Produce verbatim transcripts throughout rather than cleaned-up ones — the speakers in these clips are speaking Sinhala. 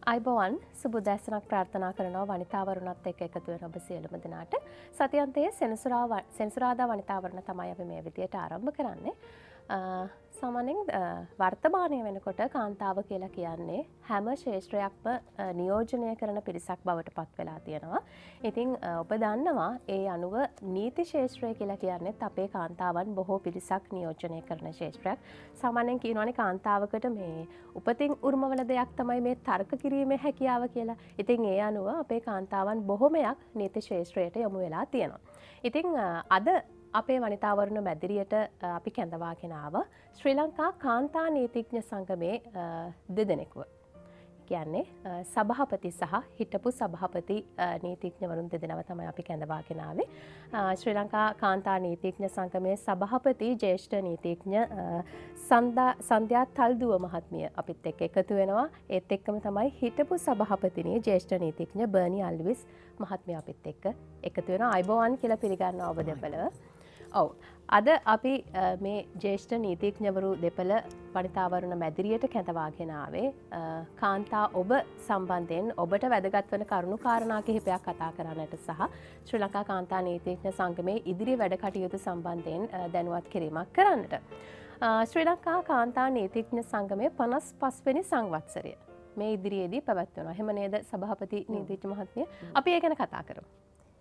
අයිබෝවන් සුබදෑසනක් ප්‍රාර්ථනා කරනවා වනිතාවරුණත් එක්ක එකතු වෙන ඔබ සියලුම දෙනාට. සතියන්තයේ සෙනසුරා සෙනසුරාදා වනිතාවරුණ තමයි අපි මේ විදියට ආරම්භ කරන්නේ. සාමාන්‍යයෙන් වර්තමානය වෙනකොට කාන්තාව කියලා කියන්නේ හැම ශේෂ්ත්‍රයක්ම නියෝජනය කරන පිරිසක් බවට පත් වෙලා තියෙනවා. ඉතින් ඔබ දන්නවා ඒ අනුව නීති ශේෂ්ත්‍රය කියලා කියන්නේත් අපේ කාන්තාවන් බොහෝ පිරිසක් නියෝජනය කරන ශේෂ්ත්‍රයක්. සාමාන්‍යයෙන් කියනවානේ කාන්තාවකට මේ උපතින් උරුමවල දෙයක් තමයි මේ තර්ක කිරීමේ හැකියාව කියලා. ඉතින් ඒ අනුව අපේ කාන්තාවන් බොහොමයක් නීති ශේෂ්ත්‍රයට යොමු වෙලා තියෙනවා. ඉතින් අද අපේ වනිතාවරුණ මැදිරියට අපි කැඳවාගෙන ආව ශ්‍රී ලංකා කාන්තා නීතිඥ සංගමේ දෙදෙනෙකුව. කියන්නේ සභාපති සහ හිටපු සභාපති නීතිඥවරුන් දෙදෙනාව තමයි අපි කැඳවාගෙන ආවේ. ශ්‍රී ලංකා කාන්තා නීතිඥ සංගමේ සභාපති ජ්‍යෙෂ්ඨ නීතිඥ සන්ධ්‍යා තල්දුව මහත්මිය අපිත් එක්ක එකතු වෙනවා. ඒත් එක්කම තමයි හිටපු සභාපතිනිය ජ්‍යෙෂ්ඨ නීතිඥ බර්නි අල්විස් මහත්මිය අපිත් එක්ක එකතු වෙනවා. අයිබෝවන් කියලා පිළිගන්නවා ඔබ දෙපළව. ඔව් අද අපි මේ ජ්‍යෙෂ්ඨ නීතිඥවරු දෙපළ වනිතාවරුණ මැදිරියට කැඳවාගෙන ආවේ කාන්තා ඔබ සම්බන්ධයෙන් ඔබට වැදගත් වන කරුණු කාරණා කිහිපයක් කතා කරන්නට සහ ශ්‍රී ලංකා කාන්තා නීතිඥ සංගමේ ඉදිරි වැඩ කටයුතු සම්බන්ධයෙන් දැනුවත් කිරීමක් කරන්නට. ශ්‍රී ලංකා කාන්තා නීතිඥ සංගමේ පනස් පස් වෙනි සංවත්සරය මේ ඉදිරියේදී පැවැත්වෙනවා. එහෙම නේද සභාපති නීතිඥ මහත්මිය? අපි ඒ ගැන කතා කරමු.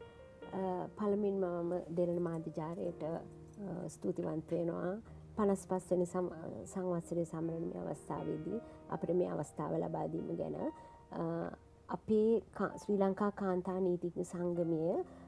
පළමින්ම මම දෙරණ මාධ්‍යජාලයට ස්තුතිවන්ත වෙනවා. පනස් පස් වෙනි සංවත්සරයේ සමරන මේ අවස්ථාවේදී අපිට මේ අවස්ථාව ලබා දීම ගැන අපේ ශ්‍රී ලංකා කාන්තා නීතිඥ සංගමය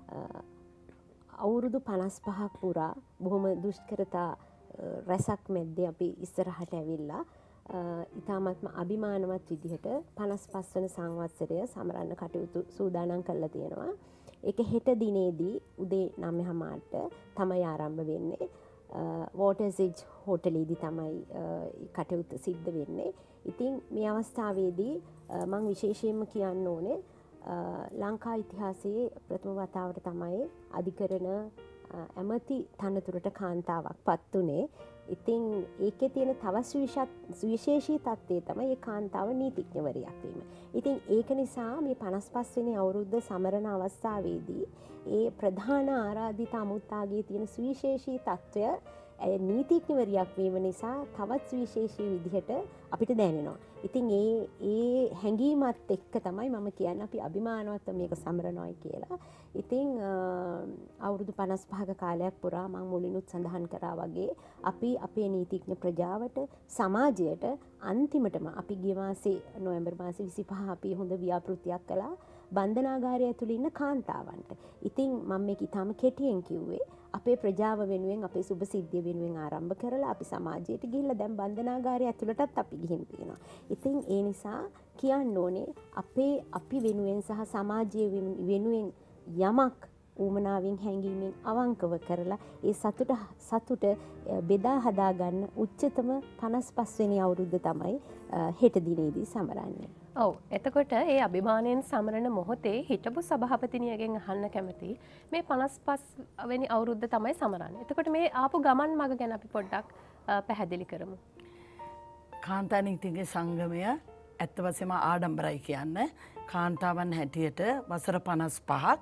අවුරුදු පනස් පහක් පුරා බොහොම දුෂ්කරතා රැසක් මැද්දේ අපි ඉස්සරහට ඇවිල්ලා ඉතාමත්ම අභිමානවත් විදිහට පනස් පස් වන සංවත්සරය සමරන්න කටයුතු සූදානම් කරලා තියෙනවා. ඒක හෙට දිනේදී උදේ නවය හමාරට තමයි ආරම්භ වෙන්නේ. වෝටර්ස් එජ් හෝටලේදී තමයි කටයුතු සිද්ධ වෙන්නේ. ඉතින් මේ අවස්ථාවේදී මම විශේෂයෙන්ම කියන්න ඕනේ ලංකා ඉතිහාසයේ ප්‍රථම වතාවට තමයි අධිකරණ ඇමති තනතුරට කාන්තාවක් පත් වුණේ. ඉතින් ඒකේ තියෙන තව සුවිශේෂී තත්ත්වය තමයි ඒ කාන්තාව නීතිඥවරියක් වීම. ඉතින් ඒක නිසා මේ පනස් පස් වෙනි අවුරුද්ද සමරන අවස්ථාවේදී ඒ ප්‍රධාන ආරාධිත අමුත්තාගේ තියෙන සුවිශේෂී තත්ත්වය ඇය නීතිඥවරියක් වීම නිසා තවත් සුවිශේෂී විදිහට අපිට දැනෙනවා. ඉතින් ඒ ඒ හැඟීමත් එක්ක තමයි මම කියන්නේ අපි අභිමානවත් මේක සමරනවායි කියලා. ඉතින් අවුරුදු පනස් පහක කාලයක් පුරා මම මුලිනුත් සඳහන් කරා වගේ අපි අපේ නීතිඥ ප්‍රජාවට සමාජයට අන්තිමටම අපි ගිය මාසේ නොවැම්බර් මාසේ විසිපහ අපි හොඳ ව්‍යාපෘතියක් කළා බන්ධනාගාරය ඇතුළේ ඉන්න කාන්තාවන්ට. ඉතින් මම මේක ඊටම කෙටියෙන් කිව්වේ අපේ ප්‍රජාව වෙනුවෙන් අපේ සුබ සිද්ධිය වෙනුවෙන් ආරම්භ කරලා අපි සමාජයට ගිහිල්ලා දැන් බන්ධනාගාරය ඇතුළටත් අපි ගිහින් තියෙනවා. ඉතින් ඒ නිසා කියන්න ඕනේ අපේ අපි වෙනුවෙන් සහ සමාජයේ වෙනුවෙන් යමක් ඌමනාවෙන් හැංගීමෙන් අවංකව කරලා ඒ සතුට සතුට බෙදා හදා ගන්න උච්චතම පනස් පස් වෙනි අවුරුද්ද තමයි හෙට දිනේදී සමරන්නේ. ඔව් එතකොට ඒ අභිමානයෙන් සමරන මොහොතේ හිටපු සභාපතිනියගෙන් අහන්න කැමති මේ පනස් පස් වෙනි අවුරුද්ද තමයි සමරන්නේ. එතකොට මේ ආපු ගමන් මඟ ගැන අපි පොඩ්ඩක් පැහැදිලි කරමු. කාන්තා නීතිඥ සංගමය ඇත්ත වශයෙන්ම ආඩම්බරයි කියන්න. කාන්තාවන් හැටියට වසර පනස් පහක්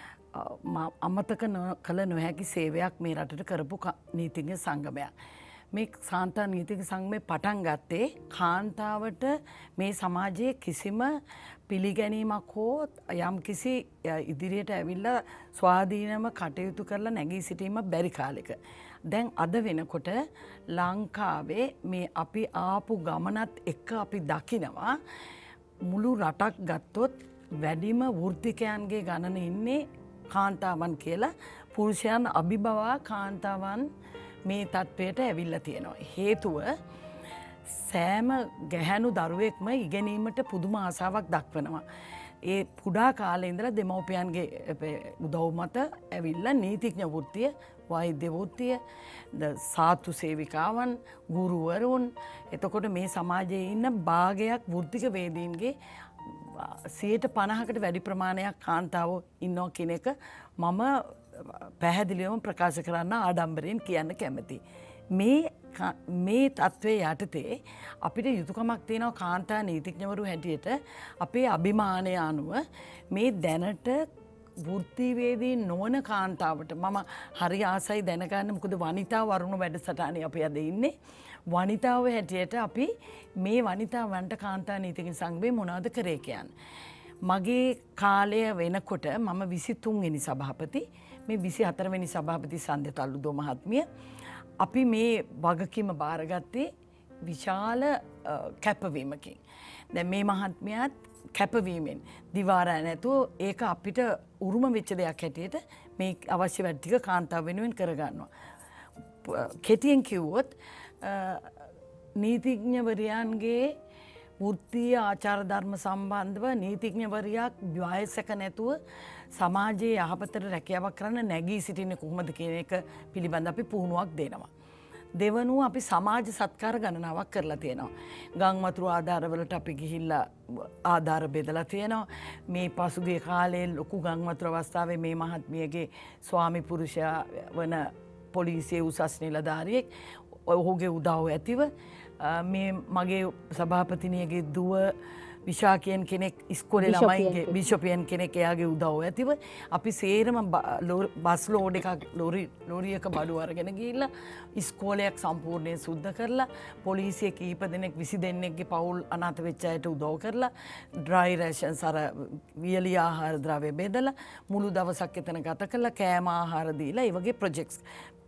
අමතක කළ නොහැකි සේවයක් මේ රටට කරපු නීතිඥ සංගමයක්. මේ කාන්තා නීතිඥ සංගමේ පටන් ගත්තේ කාන්තාවට මේ සමාජයේ කිසිම පිළිගැනීමක් හෝ යම් කිසි ඉදිරියට ඇවිල්ලා ස්වාධීනව කටයුතු කරලා නැගී සිටීම බැරි කාලෙක. දැන් අද වෙනකොට ලංකාවේ මේ අපි ආපු ගමනත් එක්ක අපි දකිනවා මුළු රටක් ගත්තොත් වැඩිම වෘත්තිකයන්ගේ ගණන ඉන්නේ කාන්තාවන් කියලා. පුරුෂයන් අභිබවා කාන්තාවන් මේ තත්ත්වයට ඇවිල්ලා තියෙනවා. හේතුව සෑම ගැහැණු දරුවෙක්ම ඉගෙනීමට පුදුම ආසාවක් දක්වනවා. ඒ පුඩා කාලේ ඉඳලා දෙමව්පියන්ගේ උදව් මත ඇවිල්ලා නීතිඥ වෘත්තිය, වෛද්‍ය වෘත්තිය, සාතු සේවිකාවන්, ගුරුවරුන්, එතකොට මේ සමාජයේ ඉන්න භාගයක් වෘත්තික වේදීන්ගේ සියයට පනහකට වැඩි ප්‍රමාණයක් කාන්තාවෝ ඉන්නවා කියන එක මම පැහැදිලිවම ප්‍රකාශ කරන්න ආඩම්බරයෙන් කියන්න කැමතියි. මේ මේ තත්ත්වය යටතේ අපිට යුතුකමක් තියෙනවා කාන්තා නීතිඥවරු හැටියට අපේ අභිමානය අනුව මේ දැනට වෘත්තිවේදී නොවන කාන්තාවට මම හරි ආසයි දැනගන්න මොකද වනිතා වරුණ වැඩසටහනේ අපි අද ඉන්නේ වනිතාව හැටියට අපි මේ වනිතාවන්ට කාන්තා නීතිඥ සංඝයේ මොනවද කරේ කියන්නේ මගේ කාලය වෙනකොට මම විසිතුන් වෙනි සභාපති මේ විසිහතර වෙනි සභාපති සන්ධ්‍ය තල්ලුදෝ මහත්මිය අපි මේ වගකීම බාරගත්තේ විශාල කැපවීමකින් දැන් මේ මහත්මියත් කැපවීමෙන් දිවාරා නැතුව ඒක අපිට උරුම වෙච්ච දෙයක් හැටියට මේ අවශ්‍ය වැඩ ටික කාන්තාව වෙනුවෙන් කරගන්නවා. කෙටියෙන් කිව්වොත් නීතිඥවරයන්ගේ වෘත්තීය ආචාර ධර්ම සම්බන්ධව නීතිඥවරයක් වයසක නැතුව සමාජයේ යහපතට රැකියාවක් කරන්න නැගී සිටින්නේ කොහොමද කියන එක පිළිබඳ අපි පුහුණුවක් දෙනවා. දෙවනුව අපි සමාජ සත්කාර ගණනාවක් කරලා තියෙනවා. ගංවතුරු ආධාරවලට අපි ගිහිල්ලා ආධාර බෙදලා තියෙනවා. මේ පසුගිය කාලේ ලොකු ගංවතුරු අවස්ථාවේ මේ මහත්මියගේ ස්වාමි පුරුෂයා වන පොලිසියේ උසස් නිලධාරියෙක් ඔහුගේ උදව් ඇතිව මේ මගේ සභාපතිනියගේ දුව විශාකයන් කෙනෙක් ඉස්කෝලේ ළමයිගේ බිෂොපියන් කෙනෙක් එයාගේ උදව් ඇතිව අපි සේරම බස් ලෝඩ් එකක් ලොරි ලොරියක බඩු අරගෙන ගිහිල්ලා ඉස්කෝලයක් සම්පූර්ණයෙන් සුද්ධ කරලා පොලිසිය කීප දෙනෙක් විසි දෙනෙක්ගේ පවුල් අනාථ වෙච්ච අයට උදව් කරලා ඩ්‍රයි රේෂන්ස් අර වියලි ආහාර ද්‍රව්‍ය බෙදලා මුළු දවසක් එතන ගත කරලා කෑම ආහාර දීලා ඒ වගේ ප්‍රොජෙක්ට්ස්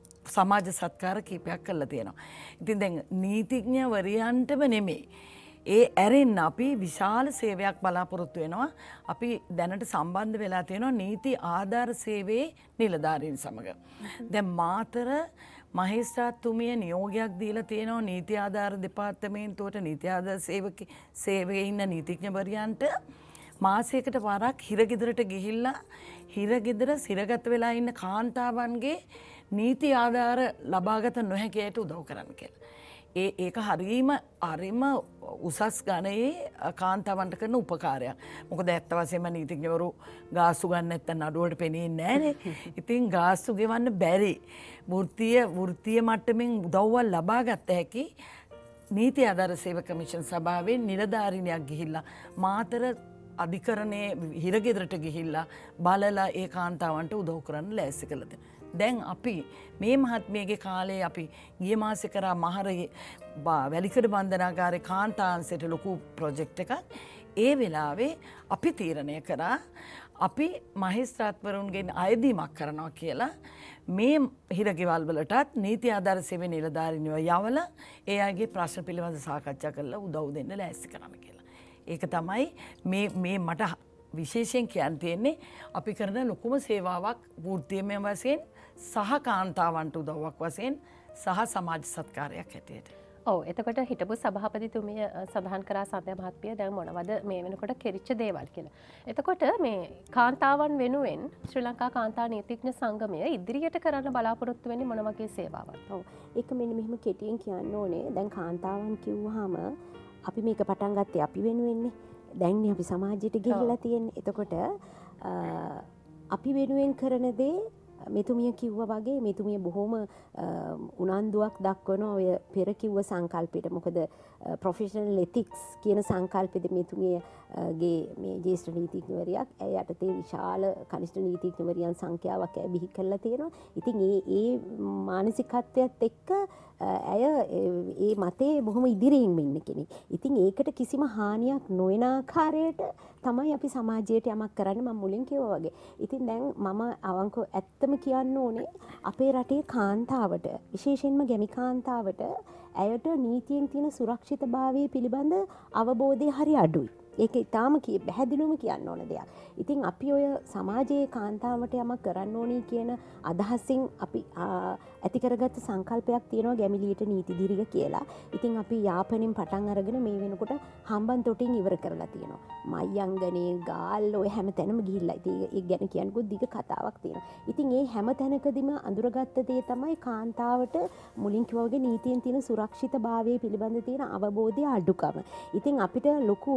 සමාජ සත්කාර කීපයක් කරලා තියෙනවා. ඉතින් දැන් නීතිඥවරයන්ටම නෙමෙයි ඒ ඇරෙන් අපි විශාල සේවයක් බලාපොරොත්තු වෙනවා. අපි දැනට සම්බන්ධ වෙලා තියෙනවා නීති ආධාර සේවයේ නිලධාරීන් සමග. දැන් මාතර මහේස්ත්‍රාත්තුමිය නියෝගයක් දීලා තියෙනවා නීති ආධාර දෙපාර්තමේන්තුවට නීති ආධාර සේවක සේවයේ ඉන්න නීතිඥවරයන්ට මාසයකට වරක් හිරගෙදරට ගිහිල්ලා හිරගෙදර සිරගත වෙලා ඉන්න කාන්තාවන්ගේ නීති ආධාර ලබාගත නොහැකි අයට උදව් කරන්න කියලා. ඒ ඒක හරීම අරිම උසස් ගණයේ කාන්තාවන්ට කරන උපකාරයක්. මොකද ඇත්ත වශයෙන්ම නීතිඥවරු ගාස්තු ගන්න නැත්නම් නඩුවට පෙනෙන්නේ නැහනේ. ඉතින් ගාස්තු ගෙවන්න බැරි වෘත්තීය වෘත්තීය මට්ටමින් උදව්වක් ලබා ගත හැකි නීති ආධාර සේවක කමිෂන් සභාවේ නිලධාරිනියක් ගිහිල්ලා මාතර අධිකරණයේ හිරගෙදරට ගිහිල්ලා බලලා ඒ කාන්තාවන්ට උදව් කරන්න ලෑස්ති කළා. දැන් අපි මේ මහත්මියගේ කාලේ අපි ගිය මාසේ කරා මහර වැලිකඩ බන්ධනාගාරේ කාන්තාංශයට ලොකු ප්‍රොජෙක්ට් එකක්. ඒ වෙලාවේ අපි තීරණය කරා අපි මහේස්ත්‍රාත්වරුන්ගෙන් අයදීමක් කරනවා කියලා මේ හිරගෙවල් වලටත් නීති ආධාර සේවයේ නිලධාරීන්ව යවලා ඒ අයගේ ප්‍රශ්න පිළිබඳව සාකච්ඡා කරලා උදව් දෙන්න ලෑස්ති කරන්න කියලා. ඒක තමයි මේ මේ මට විශේෂයෙන් කියන්න තියෙන්නේ අපි කරන ලොකුම සේවාවක් වෘත්තීයමය වශයෙන් සහ කාන්තාවන්ට උදව්වක් වශයෙන් සහ සමාජ සත්කාරයක් හැටියට. ඔව් එතකොට හිටපු සභාපතිතුමිය සඳහන් කරා සන්ධ්‍යා මහත්මිය දැන් මොනවද මේ වෙනකොට කෙරිච්ච දේවල් කියලා. එතකොට මේ කාන්තාවන් වෙනුවෙන් ශ්‍රී ලංකා කාන්තා නීතිඥ සංගමය ඉදිරියට කරන්න බලාපොරොත්තු වෙන්නේ මොන වගේ සේවාවක්? ඔව් ඒක මෙන්න මෙහෙම කෙටියෙන් කියන්න ඕනේ. දැන් කාන්තාවන් කිව්වහම අපි මේක පටන් ගත්තේ අපි වෙනුවෙන්නේ. දැන් අපි සමාජයට ගිහිල්ලා තියෙන්නේ. එතකොට අපි වෙනුවෙන් කරන දේ මෙතුමිය කිව්වා වගේ මෙතුමිය බොහොම උනන්දුවක් දක්වන ඔය පෙර කිව්ව සංකල්පෙට. මොකද ප්‍රොෆෙෂනල් එතික්ස් කියන සංකල්පෙද මෙතුමියගේ මේ ජ්‍යෙෂ්ඨ නීතිඥවරියක් ඇය යටතේ විශාල කනිෂ්ඨ නීතිඥවරියන් සංඛ්‍යාවක් ඇය බිහි කරලා තියෙනවා. ඉතින් ඒ ඒ මානසිකත්වයත් එක්ක ඇය ඒ මතේ බොහොම ඉදිරියෙන් ඉන්න කෙනෙක්. ඉතින් ඒකට කිසිම හානියක් නොවන ආකාරයට තමයි අපි සමාජයට යමක් කරන්න මම මුලින් කිව්වා වගේ. ඉතින් දැන් මම අවංකව ඇත්තම කියන්න ඕනේ අපේ රටේ කාන්තාවට විශේෂයෙන්ම ගැමි කාන්තාවට ඇයට නීතියෙන් තියෙන සුරක්ෂිතභාවය පිළිබඳ අවබෝධය හරි අඩුයි. ඒක ඉතාම පැහැදිලිවම කියන්න ඕන දෙයක්. ඉතින් අපි ඔය සමාජයේ කාන්තාවට යමක් කරන්න ඕනි කියන අදහසින් අපි ඇති කරගත්ත සංකල්පයක් තියෙනවා ගැමිලියට නීති දිරිය කියලා. ඉතින් අපි යාපනයෙන් පටන් අරගෙන මේ වෙනකොට හම්බන් තොටින් ඉවර කරලා තියෙනවා. මයංගනේ ගාල් ඔය හැම තැනම ගිහිල්ලා. ඉතින් ඒ ගැන කියනකොට දිග කතාවක් තියෙනවා. ඉතින් ඒ හැම තැනකදීම අඳුරගත්ත දේ තමයි කාන්තාවට මුලින් කිව්වා වගේ නීතියෙන් තියෙන සුරක්ෂිතභාවය පිළිබඳ තියෙන අවබෝධය අඩුකම. ඉතින් අපිට ලොකු උමනාවක්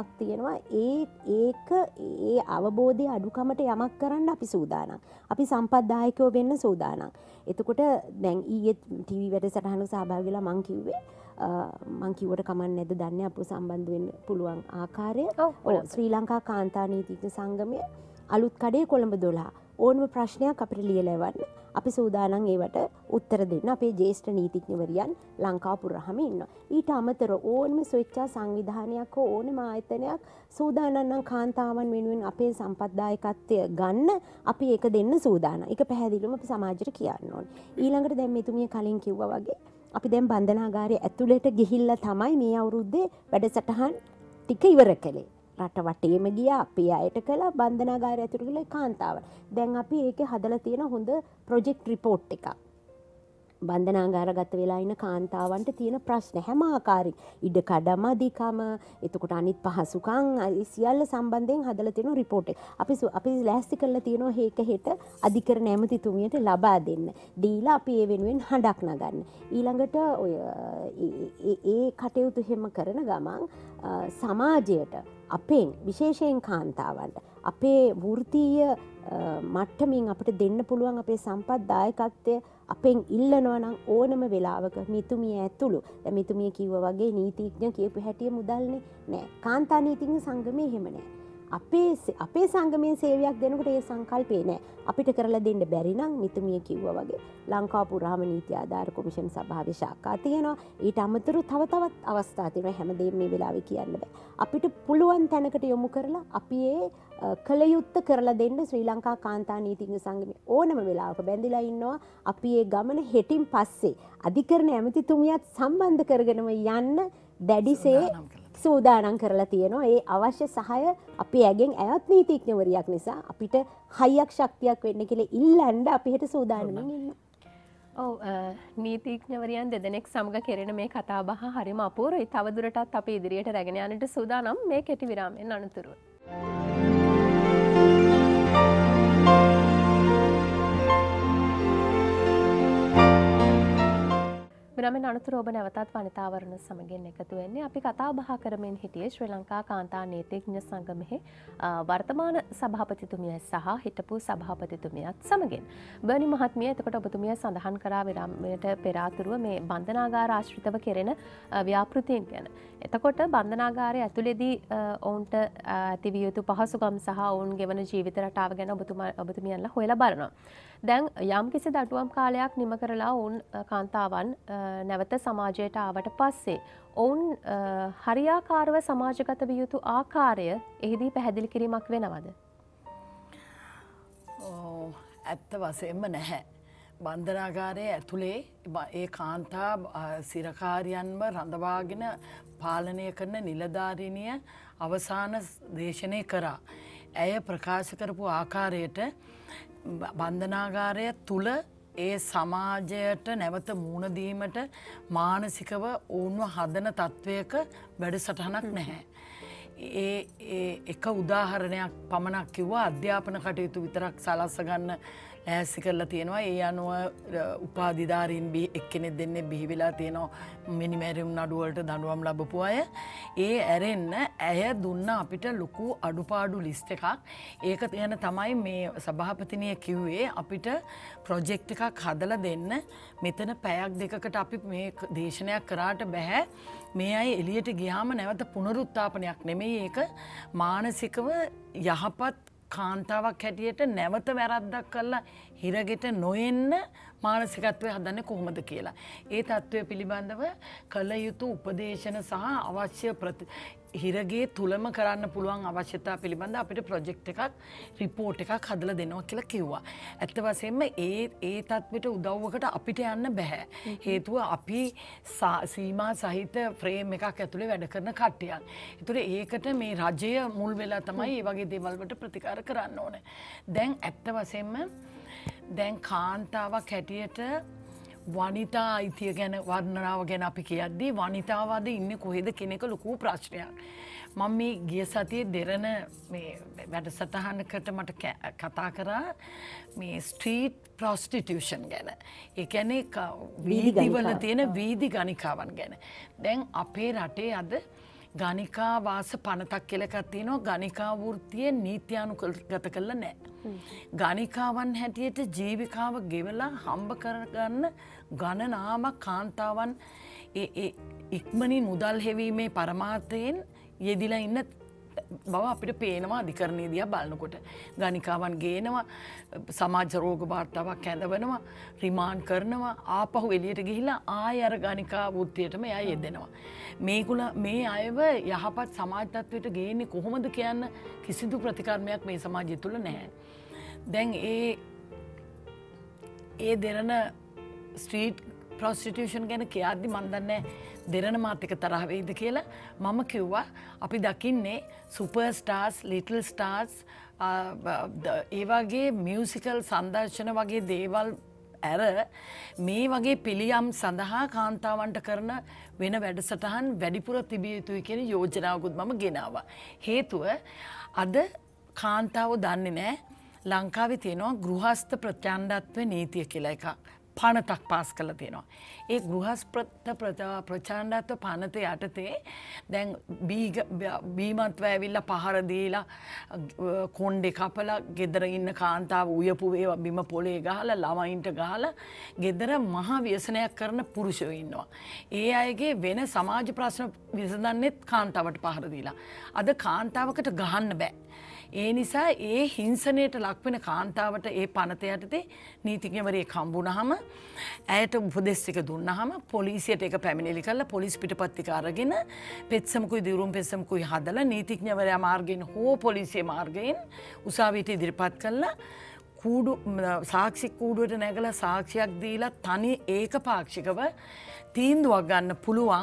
තියෙනවා ඒ ඒක ඒ අවබෝධය අඩුකමට යමක් කරන්න අපි සූදානම්. අපි සම්පත්දායකයෝ වෙන්න සූදානම්. එතකොට දැන් ඊයේ ටීවී වැඩසටහනක සහභාගී වෙලා මං කිව්වේ මං කිව්වට කමක් නැද්ද දන්නේ අපු සම්බන්ධ වෙන්න පුළුවන් ආකාරය. ඔව් ශ්‍රී ලංකා කාන්තා නීතිඥ සංගමය අලුත් කඩේ කොළඹ දොළහ ඕනම ප්‍රශ්නයක් අපිට ලියලා එවන්න. අපි සූදානම් ඒවට උත්තර දෙන්න. අපේ ජ්‍යෙෂ්ඨ නීතිඥවරියන් ලංකාව පුරාම ඉන්නවා. ඊට අමතරව ඕනම ස්වේච්ඡා සංවිධානයක් හෝ ඕනම ආයතනයක් සූදානම් නම් කාන්තාවන් වෙනුවෙන් අපේ සම්පත්දායකත්වය ගන්න අපි ඒක දෙන්න සූදානම්. ඒක පැහැදිලිවම අපි සමාජයට කියන්න ඕනේ. ඊළඟට දැන් මෙතුමිය කලින් කිව්වා වගේ අපි දැන් බන්ධනාගාරයේ ඇතුළට ගිහිල්ලා තමයි මේ අවුරුද්දේ වැඩසටහන් ටික ඉවර කළේ. රට වටේම ගියා අපේ අයට කළා බන්ධනාගාරය ඇතුළට ගිහලා කාන්තාවන්. දැන් අපි ඒකේ හදලා තියෙන හොඳ ප්‍රොජෙක්ට් රිපෝට් එකක්. බන්ධනාගාරගත වෙලා ඉන්න කාන්තාවන්ට තියෙන ප්‍රශ්න හැම ආකාරي ඉඩ කඩම අධිකම එතකොට අනිත් පහසුකම් සියල්ල සම්බන්ධයෙන් හදලා තියෙන රිපෝට් එක. අපි අපි ලෑස්ති කරලා තියෙනවා හේක හෙට අධිකරණ ඇමතිතුමියට ලබා දෙන්න. දීලා අපි ඒ වෙනුවෙන් හඬක් නගන්න. ඊළඟට ඔය ඒ කටයුතු හැම කරන ගමන් සමාජයට අපෙන් විශේෂයෙන් කාන්තාවන්ට අපේ වෘත්තීය මට්ටමින් අපිට දෙන්න පුළුවන් අපේ සම්පත් දායකත්වය අපෙන් ඉල්ලනවා නම් ඕනම වෙලාවක මිතුමිය ඇතුළු දැන් මිතුමිය කිව්වා වගේ නීතිඥ කියපු හැටිය මුදල්නේ නෑ කාන්තා නීතිඥ සංගමේ එහෙම නෑ අපේ අපේ සංගමයේ සේවයක් දෙනකොට ඒ සංකල්පේ නෑ අපිට කරලා දෙන්න බැරි නම් මිතුමිය කිව්වා වගේ ලංකාව පුරාම නීති ආධාර කොමිෂන් සභාවේ ශාඛා තියෙනවා ඊට අමතරව තව තවත් අවස්ථා තියෙනවා හැමදේම මේ වෙලාවේ කියන්න බෑ අපිට පුළුවන් තැනකට යොමු කරලා අපි ඒ කලයුත්ත කරලා දෙන්න ශ්‍රී ලංකා කාන්තා නීතිඥ සංගමයේ ඕනම වෙලාවක බැඳිලා ඉන්නවා අපි ඒ ගමන හෙටින් පස්සේ අධිකරණ ඇමතිතුමියත් සම්බන්ධ කරගෙනම යන්න දැඩිසේ සූදානම් කරලා තියෙනවා ඒ අවශ්‍ය සහාය අපි ඇගෙන් ඇයත් නීතිඥවරියක් නිසා අපිට හයියක් ශක්තියක් වෙන්න කියලා ඉල්ලන්න අපි හෙට සූදානම්ින් ඉන්නවා. ඔව් නීතිඥවරියන් දෙදෙනෙක් සමග කෙරෙන මේ කතා බහ හරිම අපූර්වයි. තවදුරටත් අපි ඉදිරියට රැගෙන යන්නට සූදානම් මේ කෙටි විරාමයෙන් අනතුරුව. විරාමයෙන් අනතුරුව ඔබ නැවතත් වනිතාවරණ සමගින් එකතු වෙන්නේ. අපි කතා බහ කරමින් හිටියේ ශ්‍රී ලංකා කාන්තා නීතිඥ සංගමයේ වර්තමාන සභාපතිතුමිය සහ හිටපු සභාපතිතුමියත් සමගින්. බර්නි මහත්මිය එතකොට ඔබතුමිය සඳහන් කරා විරාමයට පෙර ආතුරුව මේ බන්ධනාගාර ආශ්‍රිතව කෙරෙන ව්‍යාපෘතීන් ගැන. එතකොට බන්ධනාගාරය ඇතුළේදී ඔවුන්ට ඇතිවිය යුතු පහසුකම් සහ ඔවුන් ගෙවන ජීවිත රටාව ගැන ඔබතුමා ඔබතුමියන්ලා හොයලා බලනවා. දැන් යම් කිසි දඩුවම් කාලයක් නිම කරලා ඔවුන් කාන්තාවන් නැවත සමාජයට ආවට පස්සේ ඔවුන් හරියාකාරව සමාජගත විය යුතු ආකාරය එහිදී පැහැදිලි කිරීමක් වෙනවද? ඇත්ත වශයෙන්ම නැහැ. බන්ධනාගාරයේ ඇතුලේ ඒ කාන්තා සිරකාරියන්ව රඳවාගෙන පාලනය කරන නිලධාරිනිය අවසාන දේශනය කරා. ඇය ප්‍රකාශ කරපු ආකාරයට බන්ධනාගාරය තුල ඒ සමාජයට නැවත මුහුණ දීමට මානසිකව ඔවුන්ව හදන තත්වයක වැඩසටහනක් නැහැ. ඒ එක උදාහරණයක් පමණක් කිව්වා අධ්‍යාපන කටයුතු විතරක් සලස්ස ගන්න ලෑස්ති කරලා තියෙනවා. ඒ අනුව උපාධිධාරීන් එක්කෙනෙක් දෙන්නේ බිහි වෙලා තියෙනවා මිනිමැරුම් නඩුවලට දඬුවම් ලැබපු අය. ඒ ඇරෙන්න ඇය දුන්න අපිට ලොකු අඩුපාඩු ලිස්ට් එකක්. ඒක ගැන තමයි මේ සභාපතිනිය කිව්වේ අපිට ප්‍රොජෙක්ට් එකක් හදලා දෙන්න. මෙතන පැයක් දෙකකට අපි මේ දේශනයක් කරාට බෑ. මේ අය එළියට ගියාම නැවත පුනරුත්ථාපනයක් නෙමෙයි ඒක මානසිකව යහපත් කාන්තාවක් හැටියට නැවත වැරද්දක් කරලා හිරගෙට නොෙන්න මානසිකත්වය හදන්නේ කොහොමද කියලා. ඒ තත්ත්වය පිළිබඳව කළ යුතු උපදේශන සහ අවශ්‍ය ප්‍රති හිරගේ තුලම කරන්න පුළුවන් අවශ්‍යතා පිළිබඳ අපිට ප්‍රොජෙක්ට් එකක් රිපෝට් එකක් හදලා දෙනවා කියලා කිව්වා. ඇත්ත වශයෙන්ම ඒ ඒ තත්ත්වයට උදව්වකට අපිට යන්න බෑ. හේතුව අපි සීමා සහිත ෆ්‍රේම් එකක් ඇතුලේ වැඩ කරන කට්ටියක්. ඒතර ඒකට මේ රජය මුල් වෙලා තමයි මේ වගේ දේවල් වලට ප්‍රතිකාර කරන්න ඕනේ. දැන් ඇත්ත වශයෙන්ම දැන් කාන්තාවක් හැටියට වනිතා අයිතිය ගැන වර්ණනාව ගැන අපි කියද්දී වනිතාවාද ඉන්නේ කොහෙද කියන එක ලොකු ප්‍රශ්නයක්. මම මේ ගිය සතියේ දෙරණ මේ වැඩසටහනකට මට කතා කරා මේ ස්ට්‍රීට් ප්‍රොස්ටිටියුෂන් ගැන. ඒ කියන්නේ වීදිවල තියෙන වීදි ගණිකාවන් ගැන. දැන් අපේ රටේ අද ගණිකා වාස පනතක් කියලා එකක් තියෙනවා. ගණිකා වෘත්තියේ නීත්‍යානුගත කරලා නැහැ. ගණිකාවන් හැටියට ජීවිකාව ගෙවලා හම්බ කරගන්න ගණනාවක් කාන්තාවන් ඒ ඉක්මනින් මුදල් හෙවීමේ පරමාර්ථයෙන් යෙදිලා ඉන්න බව අපිට පේනවා අධිකරණයේ දිහා බලනකොට. ගණිකාවන් ගේනවා, සමාජ රෝග වාර්තාවක් ඇඳවනවා, රිමාන්ඩ් කරනවා, ආපහු එළියට ගිහිල්ලා ආයෙ අර ගණිකා වෘත්තියටම එයා යෙදෙනවා. මේගොල්ල මේ අයව යහපත් සමාජ තත්ත්වයට ගේන්නේ කොහොමද කියන්න කිසිදු ප්‍රතිකර්මයක් මේ සමාජය තුළ නැහැ. දැන් ඒ ඒ දෙරණ ස්ට්‍රීට් ප්‍රොස්ටිටියුෂන් ගැන කියද්දි මන් දන්නේ දෙරණ මාත් එක තරහ වෙයිද කියලා මම කිව්වා අපි දකින්නේ සුපර් ස්ටාර්ස් ලිටල් ස්ටාර්ස් ඒ වගේ මියුසිකල් සංදර්ශන වගේ දේවල් ඇර මේ වගේ පිළියම් සඳහා කාන්තාවන්ට කරන වෙන වැඩසටහන් වැඩිපුර තිබිය යුතුයි කියන යෝජනාවකුත් මම ගෙනාවා. හේතුව අද කාන්තාව දන්නේ නැහැ ලංකාවේ තියෙනවා ගෘහස්ත ප්‍රචණ්ඩත්ව නීතිය කියලා එකක්. පනතක් පාස් කරලා තියෙනවා. ඒ ගෘහස්ත ප්‍රචණ්ඩත්ව පනත යටතේ දැන් බීමත්ව ඇවිල්ලා පහර දීලා කොණ්ඩේ කපලා ගෙදර ඉන්න කාන්තාව උයපු වේවා බිම පොලේ ගහලා ළමයින්ට ගහලා ගෙදර මහා ව්‍යසනයක් කරන පුරුෂයෝ ඉන්නවා. ඒ අයගේ වෙන සමාජ ප්‍රශ්න විසඳන්නෙත් කාන්තාවට පහර දීලා. අද කාන්තාවකට ගහන්න බෑ. ඒ නිසා ඒ හිංසනයට ලක්වෙන කාන්තාවට ඒ පනත යටතේ නීතිඥවරයෙක් හම්බුනහම ඇයට උපදෙස් ටික දුන්නාම පොලිසියට ඒක පැමිණිලි කරලා පොලිස් පිටපත්තික අරගෙන පෙත්සමකුයි දිරුම් පෙත්සමකුයි හදලා නීතිඥවරයා මාර්ගයෙන් හෝ පොලිසිය මාර්ගයෙන් උසාවියට ඉදිරිපත් කළා කූඩු සාක්ෂි කූඩුවට නැගලා සාක්ෂියක් දීලා තනි ඒකපාක්ෂිකව තීන්දුවක් ගන්න පුළුවන්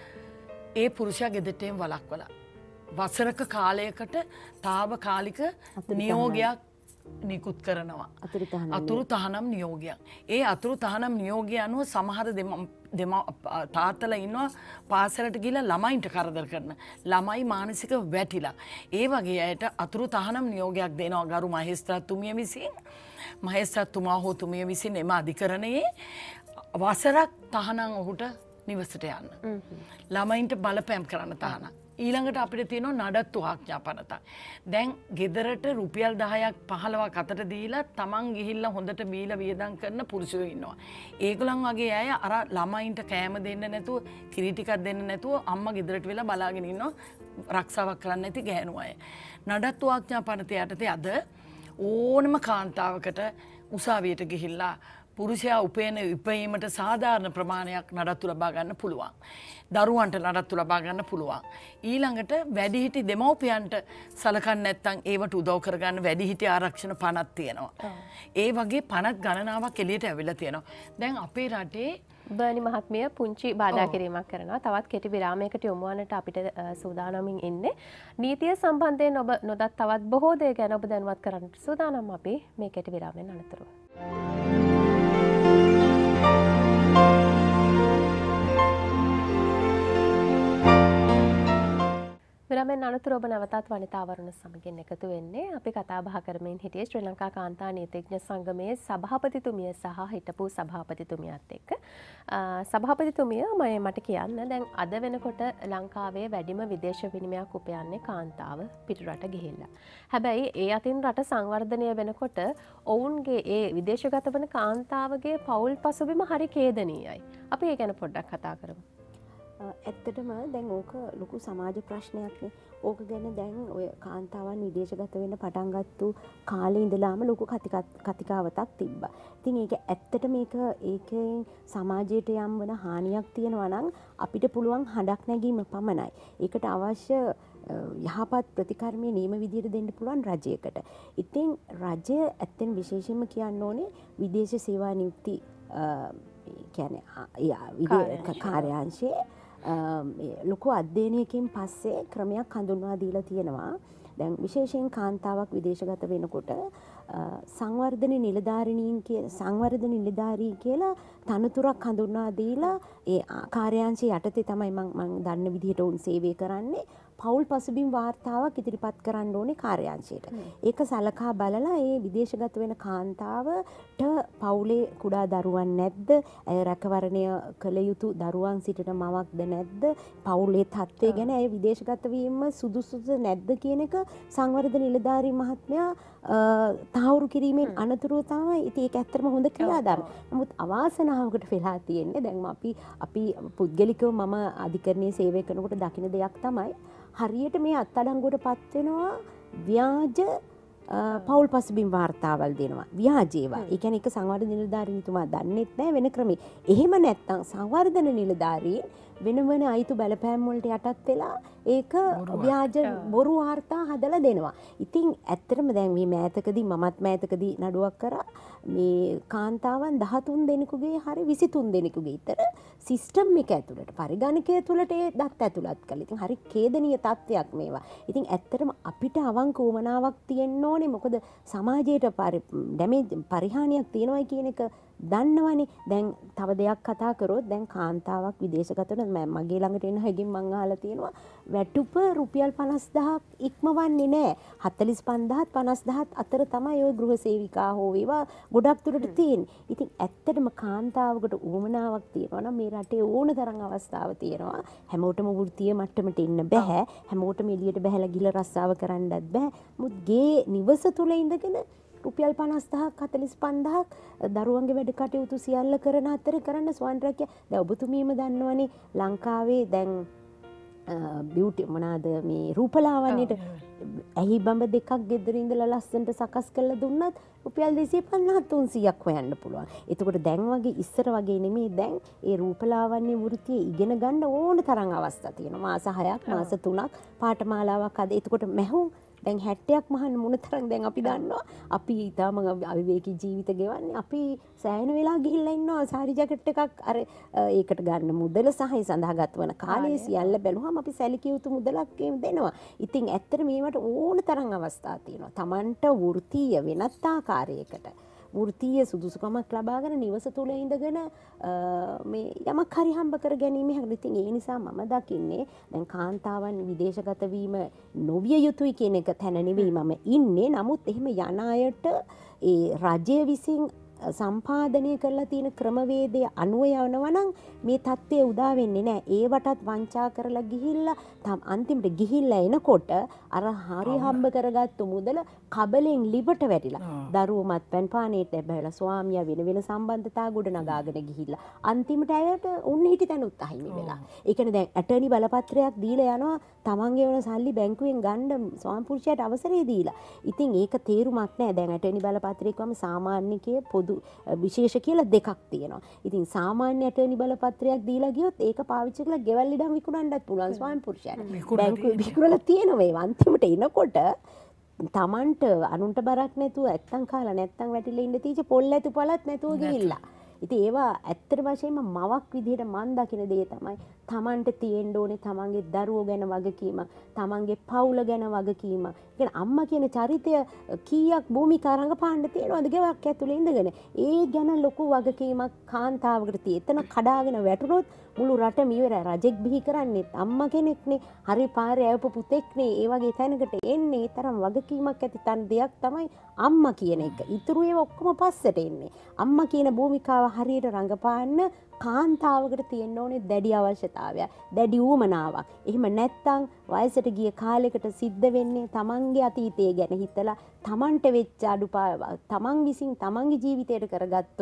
ඒ පුරුෂයා ගෙදරටම වළක්වලා වසරක කාලයකට තාවකාලික නියෝගයක් නිකුත් කරනවා. අතුරු තහනම් නියෝගයක්. ඒ අතුරු තහනම් නියෝගය අනුව සමහර දෙම තාත්තලා ඉන්නවා පාසලට ගිහලා ළමයින්ට කරදර කරන. ළමයි මානසික වැටිලා. ඒ වගේ අයට අතුරු තහනම් නියෝගයක් දෙනවා ගරු මහේස්ත්‍රාත්තුමිය විසින්. මහේස්ත්‍රාත්තුමා හෝ තුමිය විසින් එම අධිකරණයේ වසරක් තහනම් ඔහුට නිවසට යන්න. ළමයින්ට බලපෑම් කරන්න තහනම්. ඊළඟට අපිට තියෙනවා නඩත්තු ආඥා පනත. දැන් ගෙදරට රුපියල් දහයක් පහළොවක් අතට දීලා තමන් ගිහිල්ලා හොඳට බීලා වියදම් කරන පුරුෂයෝ ඉන්නවා. ඒගොල්ලන් වගේ අය අර ළමයින්ට කෑම දෙන්න නැතුව, කිරි ටිකක් දෙන්න නැතුව අම්මා ගෙදරට වෙලා බලාගෙන ඉන්නවා රක්ෂාවක් කරන්න නැති ගැහැණු අය. නඩත්තු ආඥා පනත යටතේ අද ඕනම කාන්තාවකට උසාවියට ගිහිල්ලා පුරුෂයා උපයන උපයීමට සාධාරණ ප්‍රමාණයක් නඩත්තු ලබා ගන්න පුළුවන්. දරුවන්ට නඩත්තු ලබා ගන්න පුළුවන්. ඊළඟට වැඩිහිටි දෙමව්පියන්ට සලකන්නේ නැත්නම් ඒවට උදව් කරගන්න වැඩිහිටි ආරක්ෂණ පනත් තියෙනවා. ඒ වගේ පනත් ගණනාවක් එළියට ඇවිල්ලා තියෙනවා. දැන් අපේ රටේ බර්නි මහත්මිය පුංචි බාධා කිරීමක් කරනවා. තවත් කෙටි විරාමයකට යොමු වන්නට අපිට සූදානම්ින් ඉන්නේ. නීතිය සම්බන්ධයෙන් ඔබ නොදත් තවත් බොහෝ දේ ගැන ඔබ දැනුවත් කරන්නට සූදානම් අපි මේ කෙටි විරාමයෙන් අනතුරුව. විරාමයෙන් අනතුරු ඔබ නැවතත් වනිතාවරුණ සමගින් එකතු වෙන්නේ. අපි කතා බහ කරමින් හිටියේ ශ්‍රී ලංකා කාන්තා නීතිඥ සංගමයේ සභාපතිතුමිය සහ හිටපු සභාපතිතුමියත් එක්ක. සභාපතිතුමිය මම මට කියන්න දැන් අද වෙනකොට ලංකාවේ වැඩිම විදේශ විනිමයක් උපයන්නේ කාන්තාව පිටරට ගිහිල්ලා. හැබැයි ඒ අතින් රට සංවර්ධනය වෙනකොට ඔවුන්ගේ ඒ විදේශගත වන කාන්තාවගේ පවුල් පසුබිම හරි ඛේදනීයයි. අපි ඒ ගැන පොඩ්ඩක් කතා කරමු. ඇත්තටම දැන් ඕක ලොකු සමාජ ප්‍රශ්නයක්නේ. ඕක ගැන දැන් ඔය කාන්තාවන් විදේශගත වෙන්න පටන් ගත්තු කාලේ ඉඳලාම ලොකු කතිකාවතක් තිබ්බා. ඉතින් ඒක ඇත්තට මේක ඒකෙන් සමාජයට යම් වන හානියක් තියෙනවා නම් අපිට පුළුවන් හඬක් නැගීම පමණයි. ඒකට අවශ්‍ය යහපත් ප්‍රතිකර්මයේ නියම විදියට දෙන්න පුළුවන් රජයකට. ඉතින් රජය ඇත්තෙන් විශේෂයෙන්ම කියන්න ඕනේ විදේශ සේවා නියුක්ති කියන්නේ කාර්යාංශයේ ලොකු අධ්‍යයනයකින් පස්සේ ක්‍රමයක් හඳුන්වා දීලා තියෙනවා. දැන් විශේෂයෙන් කාන්තාවක් විදේශගත වෙනකොට සංවර්ධන නිලධාරිණීන් කියන සංවර්ධන නිලධාරී කියලා තනතුරක් හඳුන්වා දීලා ඒ කාර්යාංශය යටතේ තමයි මම මම දන්න විදිහට උන් සේවය කරන්නේ. පෞල් පසුබිම් වාර්තාවක් ඉදිරිපත් කරන්න ඕනේ කාර්යාංශයට. ඒක සලකා බලලා ඒ විදේශගත වෙන කාන්තාවට පවුලේ කුඩා දරුවන් නැද්ද? ඇය රැකවරණය කළ යුතු දරුවන් සිටින මවක්ද නැද්ද? පවුලේ තත්ත්වය ගැන ඇය විදේශගත වීම සුදුසුද නැද්ද කියන එක සංවර්ධන නිලධාරී මහත්මයා තහවුරු කිරීමෙන් අනතුරුව තමයි. ඉතින් ඒක ඇත්තටම හොඳ ක්‍රියාදාමයක්. නමුත් අවාසනාවකට වෙලා තියෙන්නේ දැන් අපි අපි පුද්ගලිකව මම අධිකරණයේ සේවය කරනකොට දකින දෙයක් තමයි හරියට මේ අත්අඩංගුවට පත් වෙනවා ව්‍යාජ පෞල් පසුබිම් වාර්තාවල් දෙනවා. ව්‍යාජේවා. ඒ කියන්නේ එක සංවර්ධන නිලධාරීතුමා දන්නෙත් නැහැ වෙන ක්‍රමේ. එහෙම නැත්නම් සංවර්ධන නිලධාරීන් වෙන වෙන අයිතු බලපෑම් වලට යටත් වෙලා ඒක ව්‍යාජ බොරු වාර්තා හදලා දෙනවා. ඉතින් ඇත්තටම දැන් මේ මෑතකදී මමත් මෑතකදී නඩුවක් කරා මේ කාන්තාවන් දහතුන් දෙනෙකුගේ හරි විසිතුන් දෙනෙකුගේ ඊතර සිස්ටම් එක ඇතුළට පරිගණකය තුළට ඒ දත් ඇතුළත් කළා. ඉතින් හරි ඛේදනීය තත්ත්වයක් මේවා. ඉතින් ඇත්තටම අපිට අවංක උවමනාවක් තියෙන්න ඕනේ. මොකද සමාජයට ඩැමේජ් පරිහානියක් තියෙනවා කියන එක දන්නවනේ. දැන් තව දෙයක් කතා කරොත් දැන් කාන්තාවක් විදේශගත වෙන මගේ ළඟට එන හැකින් මං අහලා තියෙනවා වැටුප රුපියල් පනස් දහසක් ඉක්මවන්නේ නැහැ. හතළිස් පන්දාහත් පනස් දහසත් අතර තමයි ඔය ගෘහ සේවිකා හෝ වේවා ගොඩක් දුරට තියෙන්නේ. ඉතින් ඇත්තටම කාන්තාවකට උවමනාවක් තියෙනවා නම් මේ රටේ ඕන තරම් අවස්ථාව තියෙනවා. හැමෝටම වෘත්තීය මට්ටමට එන්න බෑ. හැමෝටම එළියට බහැලා ගිල රස්සාව කරන්නත් බෑ. මුත් ගේ නිවස තුල ඉඳගෙන රුපියල් පනස් දහසක් හතළිස් පන්දාහක් දරුවන්ගේ වැඩ කටයුතු සියල්ල කරන අතර කරන්න ස්වයං රැකිය. දැන් ඔබතුමීම දන්නවනේ ලංකාවේ දැන් බියුටි මොනවාද මේ රූපලාවන්‍යයට ඇහි බඹ දෙකක් ගෙදර ඉඳලා ලස්සනට සකස් කරලා දුන්නත් රුපියල් දෙසිය පනස් තුන්සියයක් හොයන්න පුළුවන්. එතකොට දැන් වගේ ඉස්සර වගේ නෙමෙයි දැන් ඒ රූපලාවන්‍ය වෘත්තිය ඉගෙන ගන්න ඕන තරම් අවස්ථා තියෙනවා. මාස හයක් මාස තුනක් පාඨමාලාවක් අද. එතකොට මැහුම් දැන් හැට්ටයක් මහන්න මොන තරම් දැන් අපි දන්නවා. අපි ඊටම අවිවේකී ජීවිත ගෙවන්නේ. අපි සෑහෙන වෙලා ගිහිල්ලා ඉන්නවා සාරි ජැකට් එකක් අර ඒකට ගන්න මුදල සහ සඳහා ගතවන කාලය සියල්ල බැලුවම අපි සැලකිය යුතු මුදලක් දෙනවා. ඉතින් ඇත්තට මේවට ඕන තරම් අවස්ථා තියෙනවා. Tamanට වෘත්තීය වෙනත් ආකාරයකට වෘත්තීය සුදුසුකමක් ලබාගෙන නිවස තුල ඉඳගෙන මේ යමක් හරි හම්බ කර ගැනීම හැකියි. ඉතින් ඒ නිසා මම දකින්නේ දැන් කාන්තාවන් විදේශගත වීම නොවිය යුතුයි කියන එක තැන නෙවෙයි මම ඉන්නේ. නමුත් එහෙම යන අයට ඒ රජය විසින් සම්පාදනය කරලා තියෙන ක්‍රමවේදය අනුව යනවා නම් මේ தත්ත්වය උදා වෙන්නේ නැහැ. ඒවටත් වංචා කරලා ගිහිල්ලා අන්තිමට ගිහිල්ලා එනකොට අර හරි හම්බ කරගත්තු මුදල කබලෙන් ලිබට වැටිලා දරුවෝ මත්පැන් පානේට බැහැලා ස්වාමියා වෙන වෙන සම්බන්ධතා ගොඩ නගාගෙන ගිහිල්ලා අන්තිමට ඇයට උන් හිටි තැනුත් අහිමි වෙලා. ඒ කියන්නේ දැන් ඇටර්නි බලපත්‍රයක් දීලා යනවා තමන්ගේ වුණ සල්ලි බැංකුවෙන් ගන්න ස්වාමි පුරුෂයාට අවසරය දීලා. ඉතින් ඒක තේරුමක් නැහැ. දැන් ඇටර්නි බලපත්‍රය කියවම සාමාන්‍යකයේ පොදු විශේෂ කියලා දෙකක් තියෙනවා. ඉතින් සාමාන්‍ය ඇටර්නි බලපත්‍රයක් දීලා ගියොත් ඒක පාවිච්චි කරලා ගෙවල් ඉඩම් විකුණන්නත් පුළුවන් ස්වාමි පුරුෂයාට. බැංකුවේ විකුණලා තියෙනවා ඒ අන්තිමට එනකොට තමන්ට අනුන්ට බරක් නැතුව නැත්තම් කාලා නැත්තම් වැටිලා ඉන්න තීච පොල් ඇතු පළත් නැතුව ගිහිල්ලා. ඉතින් ඒවා ඇත්තට වශයෙන්ම මවක් විදිහට මන් දකින දේ තමයි තමන්ට තියෙන්න ඕනේ තමන්ගේ දරුවෝ ගැන වගකීමක්, තමන්ගේ පවුල ගැන වගකීමක්. ඒ අම්මා කියන චරිතය කීයක් භූමිකා රංගපාන්න තියෙනවද ගෙවක් ඇතුලේ ඉඳගෙන. ඒ ගැන ලොකු වගකීමක් කාන්තාවකට තියෙන. එතන කඩාගෙන වැටුනොත් මුළු රටම ඉවරයි. රජෙක් බිහි කරන්නේත් අම්මා කෙනෙක්නේ. හරි පාරේ ඇවපු පුතෙක්නේ. ඒ වගේ තැනකට එන්නේ. ඒ තරම් වගකීමක් ඇති තන දෙයක් තමයි අම්මා කියන එක. ඊතුරු ඒවා ඔක්කොම පස්සට එන්නේ. අම්මා කියන භූමිකාව හරියට රංගපාන්න කාන්තාවකට තියෙන්න ඕනේ දැඩි අවශ්‍යතාවයක්, දැඩි ඌමනාවක්. එහෙම නැත්තම් වයසට ගිය කාලයකට සිද්ධ වෙන්නේ තමන්ගේ අතීතය ගැන හිතලා තමන්ට වෙච්ච අඩුපාඩු තමන් විසින් තමන්ගේ ජීවිතයට කරගත්තු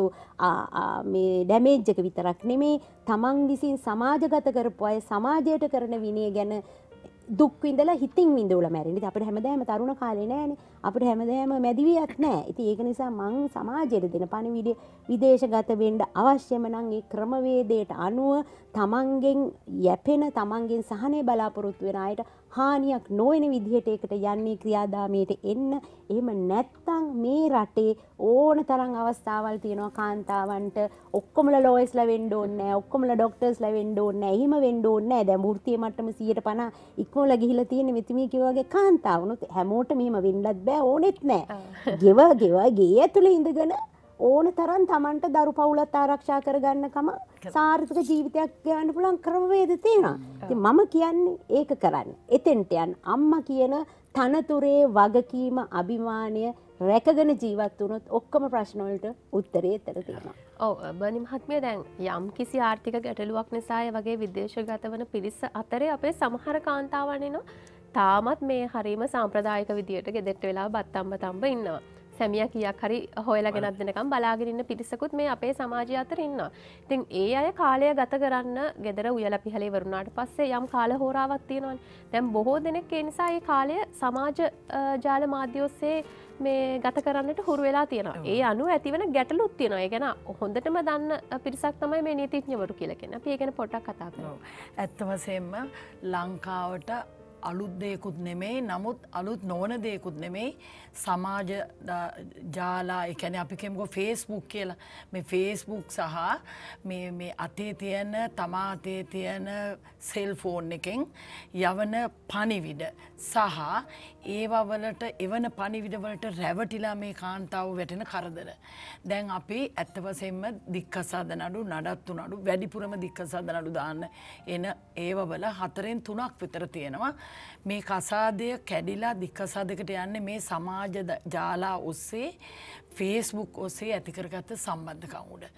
මේ ඩැමේජ් එක විතරක් නෙමේ තමන් විසින් සමාජගත කරපු අය සමාජයට කරන විනය ගැන දුක් විඳලා හිතින් විඳවලා මැරෙන්නේ. ඉතින් අපිට හැමදාම තරුණ කාලේ නෑනේ. අපිට හැමදාම මැදිවියක් නෑ. ඉතින් ඒක නිසා මං සමාජයට දෙන පණිවිඩය විදේශගත වෙන්න අවශ්‍යම නම් ඒ ක්‍රමවේදයට අනුව තමන්ගෙන් යැපෙන තමන්ගෙන් සහනය බලාපොරොත්තු වෙන අයට හානියක් නොවන විදිහට ඒකට යන්නේ ක්‍රියාදාමයට එන්න. එහෙම නැත්තම් මේ රටේ ඕන තරම් අවස්ථාවල් තියෙනවා කාන්තාවන්ට ඔක්කොමලා ලෝයස්ලා වෙන්න ඕනේ නෑ, ඔක්කොමලා ડોක්ටර්ස්ලා වෙන්න ඕනේ නෑ, එහෙම වෙන්න ඕනේ නෑ. දැන් වෘත්තීය මට්ටම සියයට පනහ ඉක්මවලා ගිහිල්ලා තියෙන මෙතුමිය කිව්වා වගේ කාන්තාවුනොත් හැමෝටම එහෙම වෙන්නත් බෑ ඕනෙත් නෑ. ගෙව ගෙව ගේ ඇතුලේ ඉඳගෙන ඕන තරම් Tamanට දරු පවුලත් ආරක්ෂා කරගන්නකම සාර්ථක ජීවිතයක් ගෙවන්න පුළුවන් ක්‍රමවේද තියෙනවා. ඉතින් මම කියන්නේ ඒක කරන්න. එතෙන්ට යන්න අම්මා කියන තනතුරේ වගකීම අභිමානය රැකගෙන ජීවත් වුණොත් ඔක්කොම ප්‍රශ්න වලට උත්තරේ එතන තියෙනවා. ඔව් බර්නි මහත්මිය දැන් යම් කිසි ආර්ථික ගැටලුවක් නිසා ඒ වගේ විදේශගත වන පිරිස අතරේ අපේ සමහර කාන්තාවන් ඉන්නවා තාමත් මේ හරීම සාම්ප්‍රදායික විදියට ගෙදරට වෙලා බත් අම්බ තම්බ ඉන්නවා. සැමියා කීයක් හරි හොයලා ගෙනත් දෙනකම් බලාගෙන ඉන්න පිරිසකුත් මේ අපේ සමාජය අතර ඉන්නවා. ඉතින් ඒ අය කාලය ගත කරන්න ගෙදර උයලා පිහලා ඉවරුනාට පස්සේ යම් කාල හෝරාවක් තියෙනවානේ. දැන් බොහෝ දෙනෙක් ඒ නිසා ඒ කාලය සමාජ ජාල මාධ්‍ය ඔස්සේ මේ ගත කරන්නට හුරු වෙලා තියෙනවා. ඒ අනුව ඇතිවන ගැටලුත් තියෙනවා. ඒ ගැන හොඳටම දන්න පිරිසක් තමයි මේ නීතිඥවරු කියලා කියන්නේ. අපි ඒ ගැන පොඩ්ඩක් කතා කරමු. ඇත්ත වශයෙන්ම ලංකාවට අලුත් දෙයකුත් නෙමෙයි නමුත් අලුත් නොවන දෙයකුත් නෙමෙයි සමාජ ජාලා ඒ කියන්නේ අපි කියමුකෝ Facebook කියලා මේ Facebook සහ මේ මේ අතේ තියෙන තමා අතේ තියෙන සෙල්ෆෝන් එකෙන් යවන පණිවිඩ සහ ඒවා වලට එවන පණිවිඩ වලට රැවටිලා මේ කාන්තාව වැටෙන කරදර. දැන් අපි ඇත්ත වශයෙන්ම දික්කසාද නඩු නඩත්තු නඩු වැඩිපුරම දික්කසාද නඩු දාන්න එන ඒව වල හතරෙන් තුනක් විතර තියෙනවා. මේ කසාදය කැඩිලා දික්කසාදයකට යන්නේ මේ සමාජ ජාලා ඔස්සේ Facebook ඔස්සේ ඇති කරගත්ත සම්බන්ධකම් උඩ.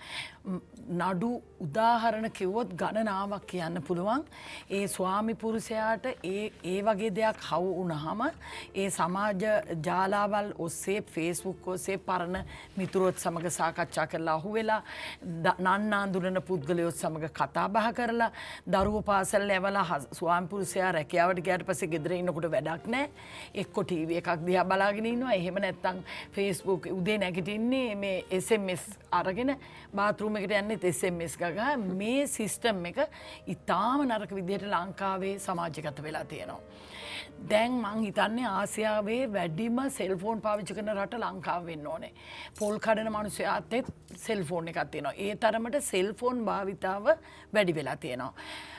නඩු උදාහරණ කිව්වොත් ගණනාවක් කියන්න පුළුවන්. ඒ ස්වාමි පුරුෂයාට ඒ ඒ වගේ දෙයක් හවු වුණාම ඒ සමාජ ජාලාවල් ඔස්සේ Facebook ඔස්සේ පරණ මිතුරොත් සමග සාකච්ඡා කරලා අහුවෙලා නන්නාඳුනන පුද්ගලයොත් සමග කතා බහ කරලා දරුවෝ පාසල් යවලා ස්වාමි පුරුෂයා රැකියාවට ගියාට පස්සේ ගෙදර ඉන්නකොට වැඩක් නැහැ. එක්ක ටීවී එකක් දිහා බලාගෙන ඉන්නවා. එහෙම නැත්නම් Facebook උදේ නැගිටින්නේ මේ එස් එම් එස් අරගෙන බාත්රූම් එකට යන්නේ එස් එම් එස් ගගා මේ සිස්ටම් එක ඉතාම නරක විදිහට ලංකාවේ සමාජගත වෙලා තියෙනවා. දැන් මං හිතන්නේ ආසියාවේ වැඩිම සෙල්ෆෝන් පාවිච්චි කරන රට ලංකාව වෙන්න ඕනේ. පොල් කඩන මිනිස්සුන්ට සෙල්ෆෝන් එකක් තියෙනවා. ඒ තරමට සෙල්ෆෝන් භාවිතාව වැඩි වෙලා තියෙනවා.